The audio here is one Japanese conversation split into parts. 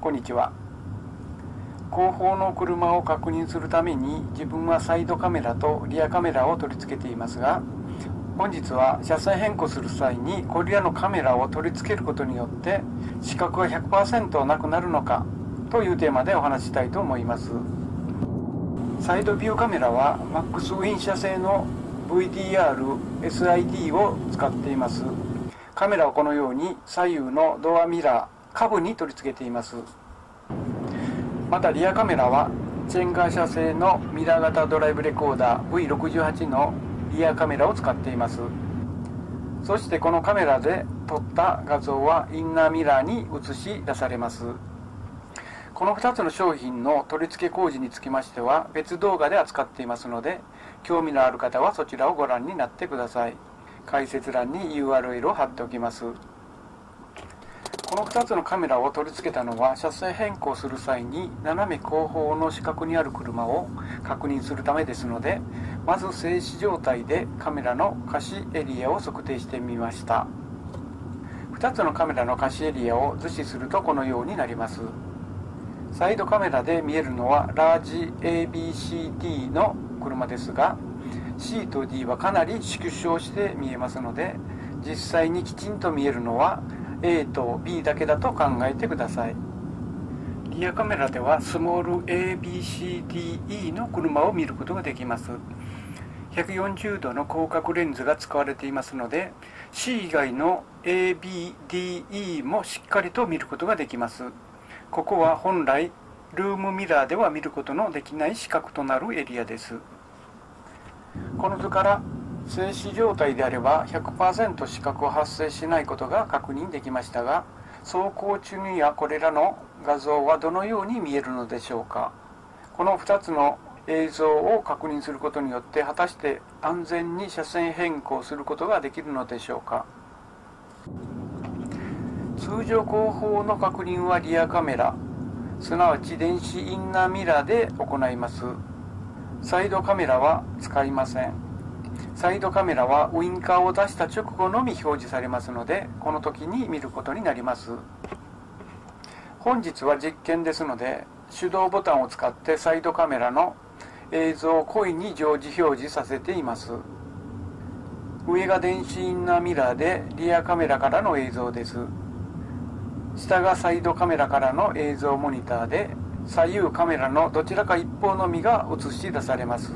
こんにちは。後方の車を確認するために自分はサイドカメラとリアカメラを取り付けていますが、本日は車線変更する際にこれらのカメラを取り付けることによって視覚が 100% なくなるのかというテーマでお話ししたいと思います。サイドビューカメラは MAX ウィン社製の VDR-SID を使っています。カメラをこのように左右のドアミラー、下部に取り付けています。またリアカメラはチェンガー社製のミラー型ドライブレコーダー V68 のリアカメラを使っています。そしてこのカメラで撮った画像はインナーミラーに映し出されます。この2つの商品の取り付け工事につきましては別動画で扱っていますので、興味のある方はそちらをご覧になってください。解説欄に URL を貼っておきます。この2つのカメラを取り付けたのは車線変更する際に斜め後方の死角にある車を確認するためですので、まず静止状態でカメラの可視エリアを測定してみました。2つのカメラの可視エリアを図示するとこのようになります。サイドカメラで見えるのはラージ ABCD の車ですが、 C と D はかなり縮小して見えますので、実際にきちんと見えるのはA と B だけだと考えてください。リアカメラではスモール ABCDE の車を見ることができます。140度の広角レンズが使われていますので、 C 以外の ABDE もしっかりと見ることができます。ここは本来ルームミラーでは見ることのできない視角となるエリアです。この図から静止状態であれば 100% 視覚を発生しないことが確認できましたが、走行中にはこれらの画像はどのように見えるのでしょうか。この2つの映像を確認することによって果たして安全に車線変更することができるのでしょうか。通常後方の確認はリアカメラ、すなわち電子インナーミラーで行います。サイドカメラは使いません。サイドカメラはウインカーを出した直後のみ表示されますので、この時に見ることになります。本日は実験ですので、手動ボタンを使ってサイドカメラの映像を故意に常時表示させています。上が電子インナーミラーでリアカメラからの映像です。下がサイドカメラからの映像モニターで、左右カメラのどちらか一方のみが映し出されます。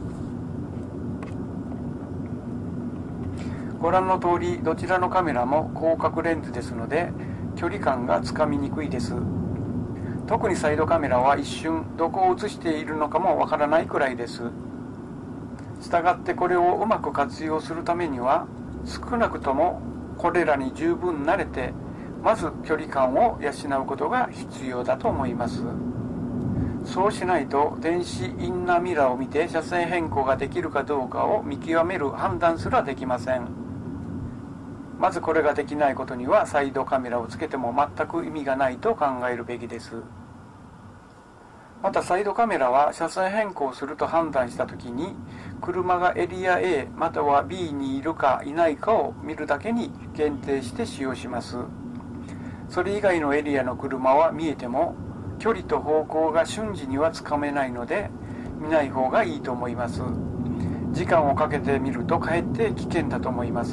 ご覧の通りどちらのカメラも広角レンズですので距離感がつかみにくいです。特にサイドカメラは一瞬どこを映しているのかもわからないくらいです。したがってこれをうまく活用するためには少なくともこれらに十分慣れて、まず距離感を養うことが必要だと思います。そうしないと電子インナーミラーを見て車線変更ができるかどうかを見極める判断すらできません。まずこれができないことにはサイドカメラをつけても全く意味がないと考えるべきです。またサイドカメラは車線変更すると判断したときに、車がエリア A または B にいるかいないかを見るだけに限定して使用します。それ以外のエリアの車は見えても距離と方向が瞬時にはつかめないので見ない方がいいと思います。時間をかけて見るとかえって危険だと思います。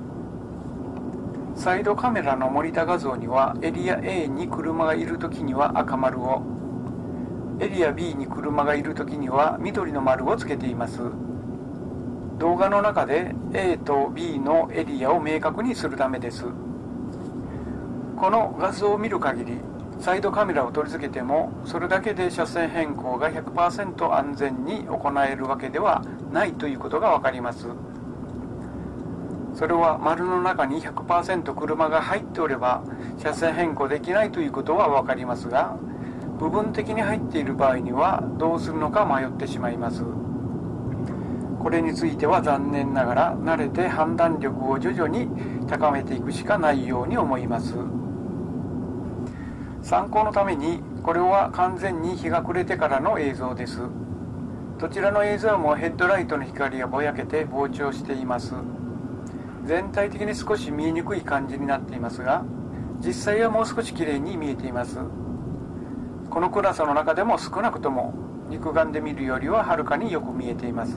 サイドカメラのモニタ画像にはエリア A に車がいるときには赤丸を、エリア B に車がいるときには緑の丸をつけています。動画の中で A と B のエリアを明確にするためです。この画像を見る限り、サイドカメラを取り付けてもそれだけで車線変更が 100% 安全に行えるわけではないということがわかります。それは丸の中に 100% 車が入っておれば車線変更できないということはわかりますが、部分的に入っている場合にはどうするのか迷ってしまいます。これについては残念ながら慣れて判断力を徐々に高めていくしかないように思います。参考のためにこれは完全に日が暮れてからの映像です。どちらの映像もヘッドライトの光がぼやけて膨張しています。全体的に少し見えにくい感じになっていますが、実際はもう少しきれいに見えています。 このクラスの中でも少なくとも肉眼で見るよりははるかによく見えています。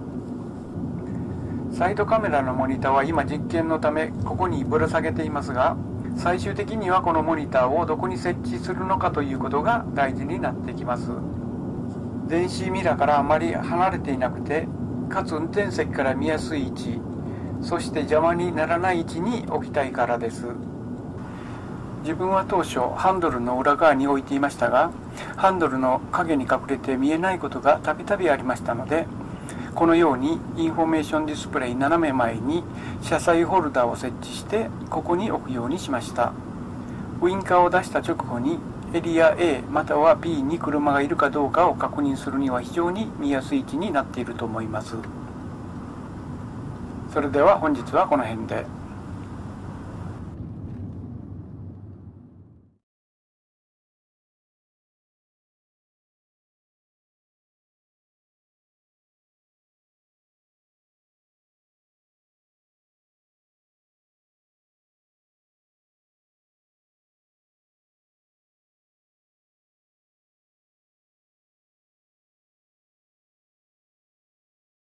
サイドカメラのモニターは今実験のためここにぶら下げていますが、最終的にはこのモニターをどこに設置するのかということが大事になってきます。電子ミラーからあまり離れていなくて、かつ運転席から見やすい位置、そして邪魔にならない位置に置きたいからです。自分は当初ハンドルの裏側に置いていましたが、ハンドルの影に隠れて見えないことがたびたびありましたので、このようにインフォメーションディスプレイ斜め前に車載ホルダーを設置してここに置くようにしました。ウインカーを出した直後にエリア A または B に車がいるかどうかを確認するには非常に見やすい位置になっていると思います。それでは本日はこの辺で。